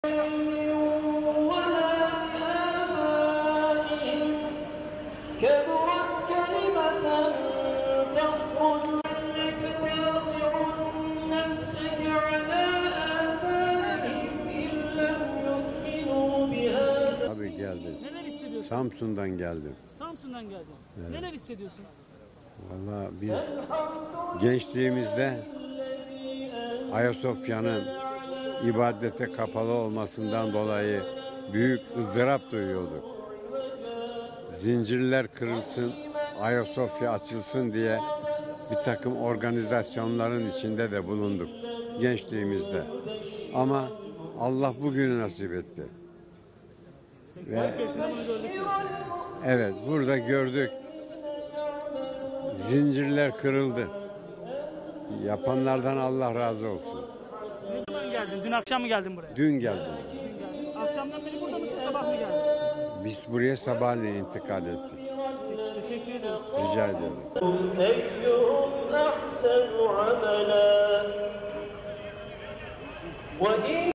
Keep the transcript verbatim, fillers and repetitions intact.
Abi geldim. Neler hissediyorsun? Samsun'dan geldim. Samsun'dan geldin. Evet. Neler hissediyorsun? Vallahi biz gençliğimizde Ayasofya'nın ibadete kapalı olmasından dolayı büyük ızdırap duyuyorduk. Zincirler kırılsın, Ayasofya açılsın diye bir takım organizasyonların içinde de bulunduk gençliğimizde. Ama Allah bugünü nasip etti. seksen yaşında bunu gördük diyorsun. Evet, burada gördük. Zincirler kırıldı. Yapanlardan Allah razı olsun. Ne zaman geldin? Dün akşam mı geldin buraya? Dün geldim. Dün geldin. Akşamdan beri burada mısın? Sabah mı geldin? Biz buraya sabahleyin intikal ettik. Peki, teşekkür ederiz. Rica ediyorum. أيهم أحسن عملا وإن